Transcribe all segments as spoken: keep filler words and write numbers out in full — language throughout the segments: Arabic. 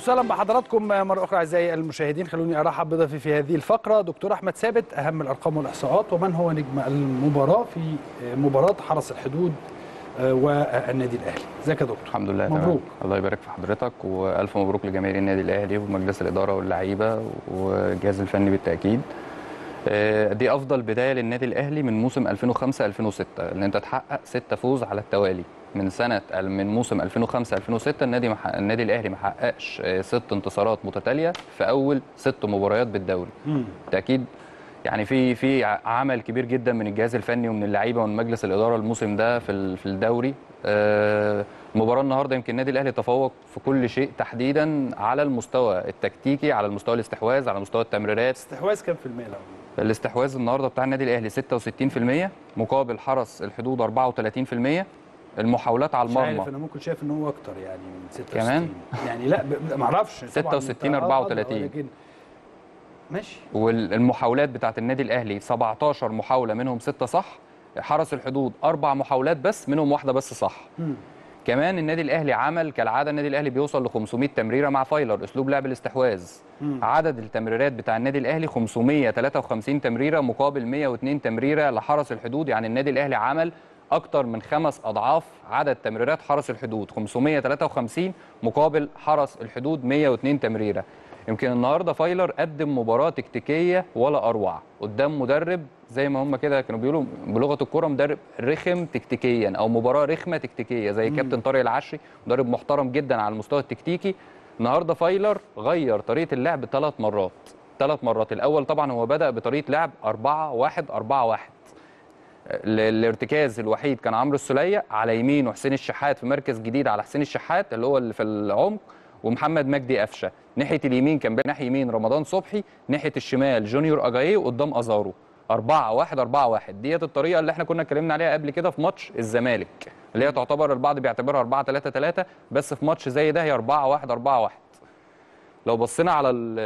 وسهلا بحضراتكم مرة أخرى أعزائي المشاهدين. خلوني أرحب بضيفي في هذه الفقرة دكتور أحمد ثابت، أهم الأرقام والإحصاءات ومن هو نجم المباراة في مباراة حرس الحدود والنادي الأهلي. ازيك يا دكتور؟ الحمد لله مبروك. تمام. الله يبارك في حضرتك والف مبروك لجماهير النادي الاهلي ومجلس الاداره واللعيبه والجهاز الفني بالتاكيد. دي افضل بدايه للنادي الاهلي من موسم ألفين وخمسة ألفين وستة، ان انت تحقق ستة فوز على التوالي من سنه من موسم ألفين وخمسة ألفين وستة. النادي مح... النادي الاهلي ما حققش ست انتصارات متتاليه في اول ست مباريات بالدوري. بالتاكيد يعني في في عمل كبير جدا من الجهاز الفني ومن اللعيبه ومن مجلس الاداره الموسم ده في في الدوري. المباراه النهارده يمكن النادي الاهلي تفوق في كل شيء، تحديدا على المستوى التكتيكي، على المستوى الاستحواذ، على مستوى التمريرات. استحواذ كام في المية؟ الاستحواذ النهارده بتاع النادي الاهلي ستة وستين في المية مقابل حرس الحدود أربعة وثلاثين في المية. المحاولات على المرمى مش عارف، انا ممكن شايف ان هو اكتر يعني من ستة وستين كمان يعني لا ما اعرفش ستة وستين أربعة وثلاثين لكن ماشي. والمحاولات بتاعت النادي الاهلي سبعتاشر محاوله منهم ستة صح. حرس الحدود اربع محاولات بس منهم واحده بس صح. م. كمان النادي الاهلي عمل كالعاده، النادي الاهلي بيوصل ل خمسمية تمريره مع فايلر اسلوب لعب الاستحواذ. م. عدد التمريرات بتاع النادي الاهلي خمسمية وثلاثة وخمسين تمريره مقابل مية واثنين تمريره لحرس الحدود. يعني النادي الاهلي عمل اكتر من خمس اضعاف عدد تمريرات حرس الحدود، خمسمية وثلاثة وخمسين مقابل حرس الحدود مية واثنين تمريره. يمكن النهارده فايلر قدم مباراه تكتيكيه ولا اروع قدام مدرب زي ما هم كده كانوا بيقولوا بلغه الكوره، مدرب رخم تكتيكيا او مباراه رخمه تكتيكيه زي مم. كابتن طارق العشري، مدرب محترم جدا على المستوى التكتيكي. النهارده فايلر غير طريقه اللعب ثلاث مرات ثلاث مرات. الاول طبعا هو بدا بطريقه لعب أربعة واحد أربعة واحد. الارتكاز الوحيد كان عمرو السوليه على يمين وحسين الشحات في مركز جديد على حسين الشحات اللي هو اللي في العمق، ومحمد مجدي قفشه. ناحيه اليمين كان ناحيه يمين رمضان صبحي، ناحيه الشمال جونيور اجاييه وقدام ازارو. أربعة واحد أربعة واحد ديت الطريقه اللي احنا كنا اتكلمنا عليها قبل كده في ماتش الزمالك، اللي هي تعتبر البعض بيعتبرها أربعة ثلاثة ثلاثة، بس في ماتش زي ده هي أربعة واحد أربعة واحد. لو بصينا على ال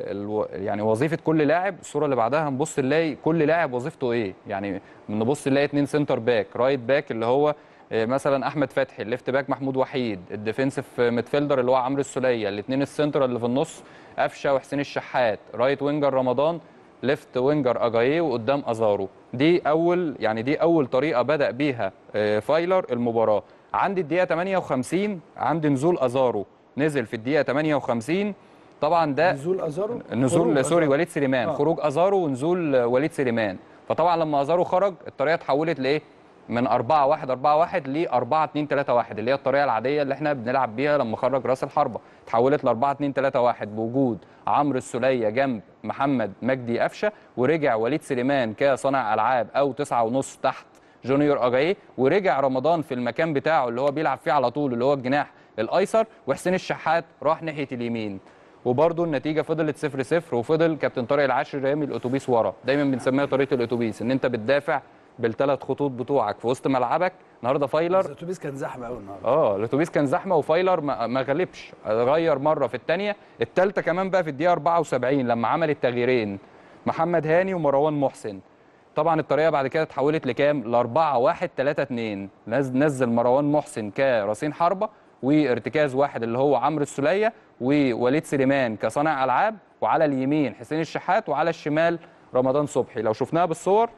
ال يعني وظيفه كل لاعب، الصوره اللي بعدها هنبص نلاقي كل لاعب وظيفته ايه. يعني نبص نلاقي اثنين سنتر باك، رايت باك اللي هو مثلا احمد فتحي، الليفت باك محمود وحيد، الديفنسيف ميدفيلدر اللي هو عمرو السوليه، الاثنين السنتر اللي في النص قفشه وحسين الشحات، رايت وينجر رمضان، ليفت وينجر اجاييه وقدام ازارو. دي اول يعني دي اول طريقه بدا بيها فايلر المباراه. عند الدقيقه ثمانية وخمسين عند نزول ازارو، نزل في الدقيقه ثمانية وخمسين. طبعا ده نزول ازارو نزول سوري وليد سليمان. آه. خروج ازارو ونزول وليد سليمان. فطبعا لما ازارو خرج الطريقه اتحولت لايه؟ من أربعة واحد أربعة واحد ل أربعة اثنين ثلاثة واحد اللي هي الطريقه العاديه اللي احنا بنلعب بيها لما خرج راس الحربه. اتحولت ل أربعة اثنين ثلاثة واحد بوجود عمرو السوليه جنب محمد مجدي قفشه، ورجع وليد سليمان كصانع العاب او تسعة ونص تحت جونيور اجاييه، ورجع رمضان في المكان بتاعه اللي هو بيلعب فيه على طول اللي هو الجناح الايسر، وحسين الشحات راح ناحيه اليمين. وبرده النتيجه فضلت صفر صفر، وفضل كابتن طارق العشري رامي الاتوبيس ورا. دايما بنسميها طريقه الاتوبيس، ان انت بتدافع بالثلاث خطوط بتوعك في وسط ملعبك. النهارده فايلر الاتوبيس كان زحمه قوي النهارده. اه الاتوبيس كان زحمه، وفايلر ما, ما غلبش، غير مره في الثانيه، الثالثه كمان بقى في الدقيقه أربعة وسبعين لما عمل التغييرين محمد هاني ومروان محسن. طبعا الطريقه بعد كده اتحولت لكام؟ ل أربعة واحد ثلاثة اثنين. نزل مروان محسن كراسين حربه، وارتكاز واحد اللي هو عمرو السوليه، ووليد سليمان كصانع العاب، وعلى اليمين حسين الشحات، وعلى الشمال رمضان صبحي. لو شفناها بالصور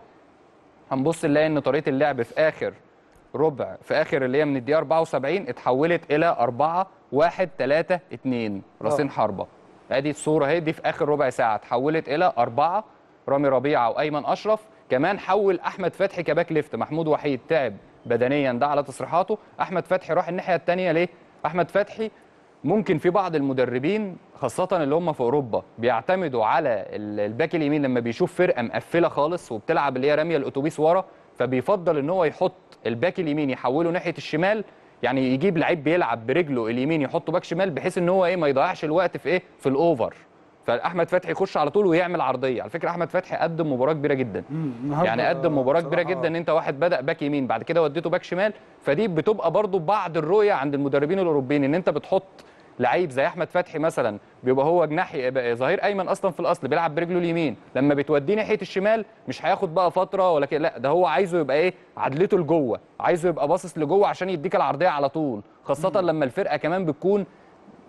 هنبص نلاقي ان طريقه اللعب في اخر ربع، في اخر اللي هي من الدقيقه أربعة وسبعين اتحولت الى أربعة واحد ثلاثة اثنين راسين حربه. ادي الصوره اهي، دي في اخر ربع ساعه اتحولت الى أربعة. رامي ربيعه وايمن اشرف. كمان حول احمد فتحي كباك ليفت. محمود وحيد تعب بدنيا ده على تصريحاته، احمد فتحي راح الناحيه الثانيه. ليه؟ احمد فتحي ممكن في بعض المدربين خاصة اللي هم في أوروبا بيعتمدوا على الباك اليمين لما بيشوف فرقة مقفلة خالص وبتلعب اللي هي رامية الأتوبيس ورا، فبيفضل إن هو يحط الباك اليمين يحوله ناحية الشمال، يعني يجيب لعيب بيلعب برجله اليمين يحطه باك شمال بحيث إن هو إيه ما يضيعش الوقت في إيه في الأوفر. فاحمد فتحي يخش على طول ويعمل عرضيه. على فكره احمد فتحي قدم مباراه كبيره جدا، يعني قدم مباراه كبيره جدا ان انت واحد بدا باك يمين بعد كده وديته باك شمال. فدي بتبقى برضو بعض الرؤيه عند المدربين الاوروبيين، ان انت بتحط لعيب زي احمد فتحي مثلا بيبقى هو جناح ظهير ايمن اصلا في الاصل بيلعب برجله اليمين، لما بتوديه ناحيه الشمال مش هياخد بقى فتره ولا كده، لا ده هو عايزه يبقى ايه عدلته لجوه، عايزه يبقى باصص لجوه عشان يديك العرضيه على طول، خاصه لما الفرقه كمان بتكون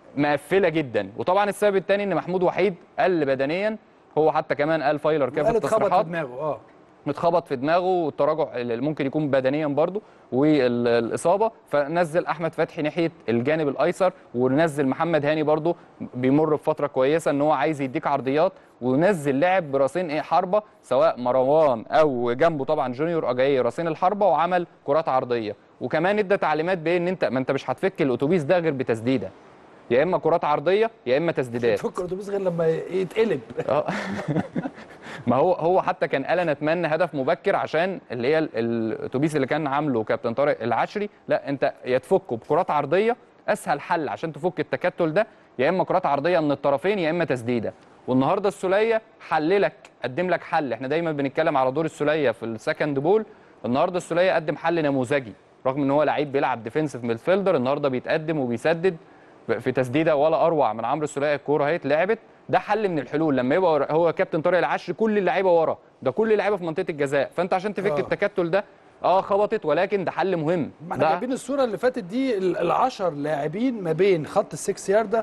مقفله جدا. وطبعا السبب الثاني ان محمود وحيد قل بدنيا، هو حتى كمان قال فايلر كده في التصريحات في دماغه اه متخبط في دماغه، والتراجع اللي ممكن يكون بدنيا برضه والاصابه، فنزل احمد فتحي ناحيه الجانب الايسر، ونزل محمد هاني برضه بيمر بفتره كويسه ان هو عايز يديك عرضيات، ونزل لاعب براسين ايه حربه سواء مروان او جنبه طبعا جونيور اجاي راسين الحربه، وعمل كرات عرضيه. وكمان ادى تعليمات بان انت ما انت مش هتفك الاتوبيس ده غير بتسديده، يا اما كرات عرضيه يا اما تسديدات. تفك الاتوبيس غير لما يتقلب. اه ما هو هو حتى كان قال انا اتمنى هدف مبكر، عشان اللي هي الاتوبيس اللي كان عامله كابتن طارق العشري، لا انت يا تفكه بكرات عرضيه، اسهل حل عشان تفك التكتل ده، يا اما كرات عرضيه من الطرفين يا اما تسديده. والنهارده السوليه حللك، قدم لك حل. احنا دايما بنتكلم على دور السوليه في السكند بول، النهارده السوليه قدم حل نموذجي، رغم ان هو لعيب بيلعب ديفنسيف ميدفيلدر، النهارده بيتقدم وبيسدد في تسديده ولا اروع من عمرو السوليه. الكوره اهي اتلعبت، ده حل من الحلول. لما يبقى هو كابتن طارق العشري كل اللعيبه ورا، ده كل اللعيبه في منطقه الجزاء، فانت عشان تفك آه. التكتل ده اه خبطت، ولكن ده حل مهم. ما احنا جايبين الصوره اللي فاتت دي العشر لاعبين ما بين خط السكس يارده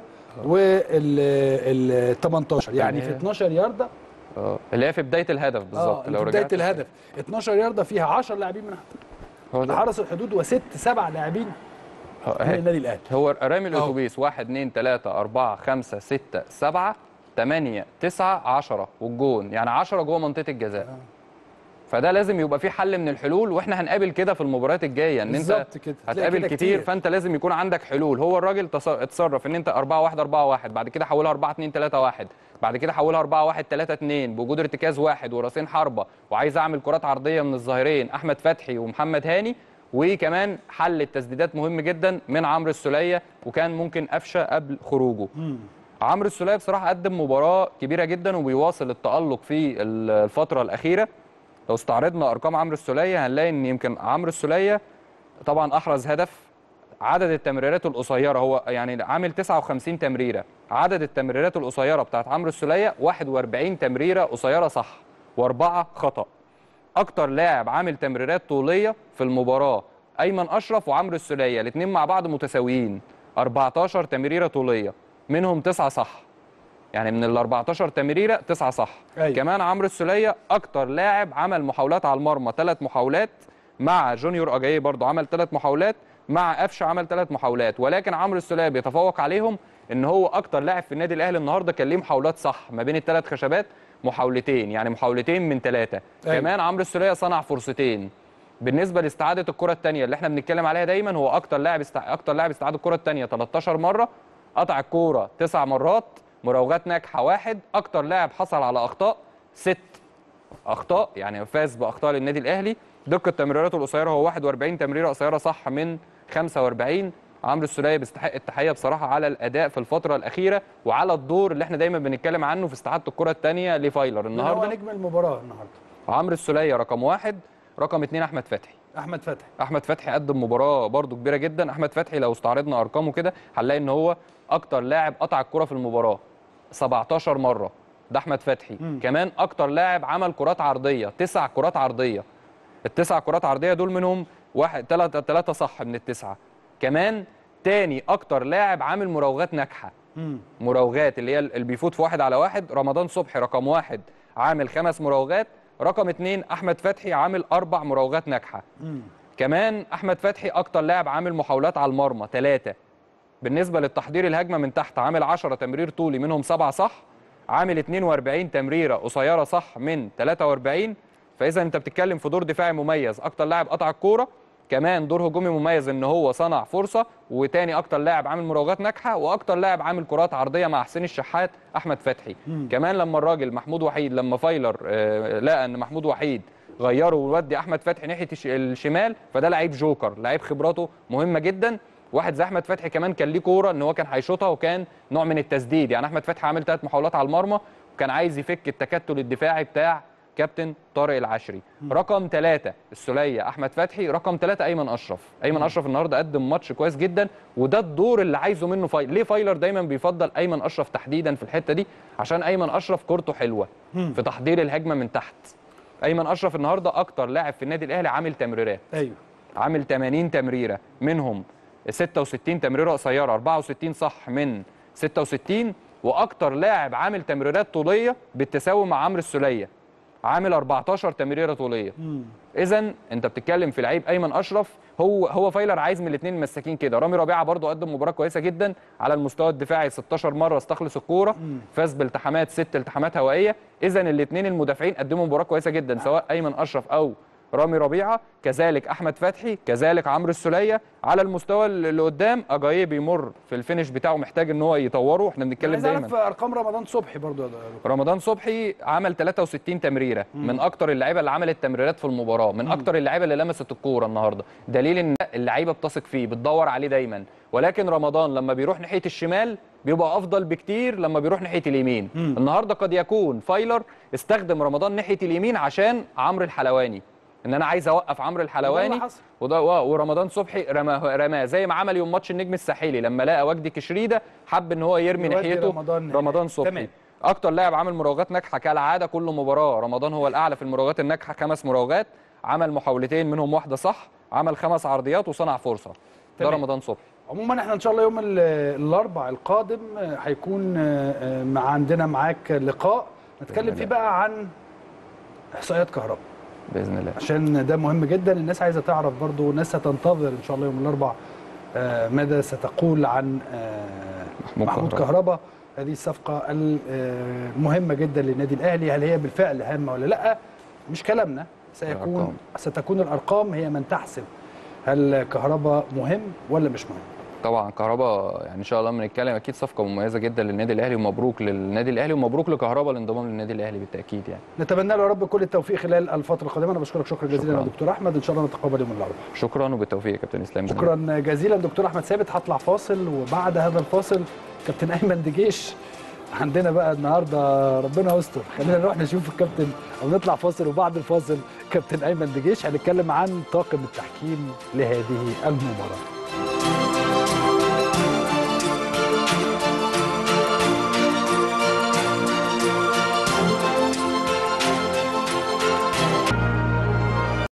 وال تمنتاشر، يعني في اتناشر يارده اه اللي هي في بدايه الهدف بالظبط. اه لو في بدايه الهدف اتناشر يارده فيها عشرة لاعبين من حرس الحدود وست سبع لاعبين من النادي الاهلي. هو رامي الاتوبيس واحد اتنين تلاته اربعه خمسه سته سبعه تمانيه تسعه عشره والجون، يعني عشره جوه منطقه الجزاء. آه. فده لازم يبقى في حل من الحلول، واحنا هنقابل كده في المباريات الجايه، ان انت هتقابل كتير, كتير فانت لازم يكون عندك حلول. هو الراجل اتصرف ان انت اربعه واحد اربعه واحد، بعد كده حولها اربعه اتنين تلاته واحد، بعد كده حولها اربعه واحد تلاته اتنين بوجود ارتكاز واحد وراسين حربه، وعايز اعمل كرات عرضيه من الظهيرين احمد فتحي ومحمد هاني، وكمان حل التسديدات مهم جدا من عمرو السوليه، وكان ممكن قفشه قبل خروجه. مم. عمرو السوليه بصراحه قدم مباراه كبيره جدا وبيواصل التالق في الفتره الاخيره. لو استعرضنا ارقام عمرو السوليه هنلاقي ان يمكن عمرو السوليه طبعا احرز هدف. عدد التمريرات القصيره هو يعني عامل تسعه وخمسين تمريره، عدد التمريرات القصيره بتاعت عمرو السوليه واحد واربعين تمريره قصيره صح واربعه خطا. اكتر لاعب عامل تمريرات طوليه في المباراه ايمن اشرف وعمرو السوليه، الاثنين مع بعض متساويين، اربعتاشر تمريره طوليه منهم تسعه صح، يعني من ال اربعتاشر تمريره تسعه صح. أيوة. كمان عمرو السوليه اكتر لاعب عمل محاولات على المرمى، ثلاث محاولات، مع جونيور اجاي برضه عمل ثلاث محاولات، مع قفشه عمل ثلاث محاولات، ولكن عمرو السوليه بيتفوق عليهم ان هو اكتر لاعب في النادي الاهلي النهارده كان ليه محاولات صح ما بين الثلاث خشبات، محاولتين، يعني محاولتين من ثلاثه. أيوة. كمان عمرو السوليه صنع فرصتين. بالنسبه لاستعاده الكره الثانيه اللي احنا بنتكلم عليها دايما، هو اكتر لاعب استع... اكتر لاعب استعاد الكره الثانيه تلتاشر مره، قطع الكوره تسع مرات، مراوغات ناجحه واحد، اكتر لاعب حصل على اخطاء ست اخطاء، يعني فاز باخطاء للنادي الاهلي. دقه تمريراته القصيره هو واحد واربعين تمريره قصيره صح من خمسه واربعين. عمرو السوليه بيستحق التحيه بصراحه على الاداء في الفتره الاخيره، وعلى الدور اللي احنا دايما بنتكلم عنه في استعاده الكره الثانيه لفايلر النهارده. هو نجم المباراه النهارده عمرو السوليه رقم واحد، رقم اثنين احمد فتحي. احمد فتحي احمد فتحي قدم مباراه برده كبيره جدا. احمد فتحي لو استعرضنا ارقامه كده هنلاقي ان هو اكتر لاعب قطع الكره في المباراه سبعتاشر مره، ده احمد فتحي. مم. كمان اكتر لاعب عمل كرات عرضيه، تسع كرات عرضيه، التسع كرات عرضيه دول منهم واحد ثلاثه ثلاثه صح من التسعه. كمان تاني اكتر لاعب عامل مراوغات ناجحه. مم. مراوغات اللي هي اللي بيفوت في واحد على واحد، رمضان صبحي رقم واحد عامل خمس مراوغات، رقم اثنين احمد فتحي عامل اربع مراوغات ناجحه. مم. كمان احمد فتحي اكتر لاعب عامل محاولات على المرمى ثلاثه. بالنسبه للتحضير الهجمه من تحت عامل عشره تمرير طولي منهم سبعه صح، عامل اتنين واربعين تمريره قصيره صح من تلاته واربعين. فاذا انت بتتكلم في دور دفاعي مميز، اكتر لاعب قطع الكوره، كمان دور هجومي مميز ان هو صنع فرصه، وتاني اكتر لاعب عامل مراوغات ناجحه، واكتر لاعب عامل كرات عرضيه مع حسين الشحات احمد فتحي. مم. كمان لما الراجل محمود وحيد، لما فايلر آه لقى ان محمود وحيد غيره وودي احمد فتحي ناحيه الشمال، فده لعيب جوكر، لعيب خبراته مهمه جدا. واحد زي احمد فتحي كمان كان ليه كوره ان هو كان هيشوطها، وكان نوع من التسديد، يعني احمد فتحي عامل ثلاث محاولات على المرمى، وكان عايز يفك التكتل الدفاعي بتاع كابتن طارق العشري. م. رقم ثلاثة السوليه احمد فتحي، رقم ثلاثة ايمن اشرف. ايمن م. اشرف النهارده قدم ماتش كويس جدا، وده الدور اللي عايزه منه فايلر. ليه فايلر دايما بيفضل ايمن اشرف تحديدا في الحته دي؟ عشان ايمن اشرف كورته حلوه م. في تحضير الهجمه من تحت. ايمن اشرف النهارده اكتر لاعب في النادي الاهلي عامل تمريرات. ايوه عامل تمانين تمريره منهم سته وستين تمريره قصيره، اربعه وستين صح من ستة وستين، واكتر لاعب عامل تمريرات طوليه بالتساوي مع عمرو السوليه عامل أربعتاشر تمريره طوليه. اذا انت بتتكلم في لعيب ايمن اشرف، هو هو فايلر عايز من الاثنين المساكين كده. رامي ربيعه برضو قدم مباراه كويسه جدا على المستوى الدفاعي، ستاشر مره استخلص الكوره، فاز بالتحامات ست التحامات هوائيه. اذا الاثنين المدافعين قدموا مباراه كويسه جدا، سواء ايمن اشرف او رامي ربيعه، كذلك احمد فتحي، كذلك عمرو السوليه. على المستوى اللي قدام اجاييه بيمر في الفينش بتاعه، محتاج ان هو يطوره. احنا بنتكلم دايما عايز اعرف ارقام رمضان صبحي برضو يا دكتور. رمضان صبحي عمل تلاتة وستين تمريره، مم. من اكتر اللعيبه اللي عملت تمريرات في المباراه، من اكتر اللعيبه اللي لمست الكوره النهارده، دليل ان اللعيبه بتثق فيه، بتدور عليه دايما. ولكن رمضان لما بيروح ناحيه الشمال بيبقى افضل بكتير لما بيروح ناحيه اليمين. مم. النهارده قد يكون فايلر استخدم رمضان ناحيه اليمين عشان عمرو الحلواني، ان انا عايز اوقف عمرو الحلواني، وده ورمضان صبحي رماه رماه زي ما عمل يوم ماتش النجم الساحلي لما لقى وجدي كشريده حب ان هو يرمي ناحيته رمضان, رمضان صبحي. تمام. اكتر لاعب عامل مراوغات ناجحه كالعاده كل مباراه رمضان هو الاعلى في المراوغات الناجحه، خمس مراوغات، عمل محاولتين منهم واحده صح، عمل خمس عرضيات وصنع فرصه. ده رمضان صبحي. عموما احنا ان شاء الله يوم الاربعاء القادم هيكون مع عندنا معاك لقاء نتكلم فيه بقى عن احصائيات كهرباء باذن الله، عشان ده مهم جدا. الناس عايزه تعرف برضو، الناس هتنتظر ان شاء الله يوم الاربعاء ماذا ستقول عن محمود, محمود كهرباء. هذه الصفقه المهمه جدا للنادي الاهلي، هل هي بالفعل هامه ولا لا؟ مش كلامنا، سيكون الأرقام. ستكون الارقام هي من تحسب هل كهرباء مهم ولا مش مهم. طبعا كهرباء يعني ان شاء الله بنتكلم اكيد صفقه مميزه جدا للنادي الاهلي، ومبروك للنادي الاهلي ومبروك لكهرباء الانضمام للنادي الاهلي بالتاكيد. يعني نتمنى له يا رب كل التوفيق خلال الفتره القادمه. انا بشكرك شكرا جزيلا يا دكتور احمد، ان شاء الله نتقابل يوم الاربعاء. شكرا وبالتوفيق يا كابتن اسلام. شكرا جزيلا دكتور احمد ثابت. هطلع فاصل، وبعد هذا الفاصل كابتن ايمن دجيش عندنا بقى النهارده، ربنا يستر. خلينا نروح نشوف الكابتن او نطلع فاصل، وبعد الفاصل كابتن ايمن دجيش هنتكلم عن طاقم التحكيم لهذه المباراه.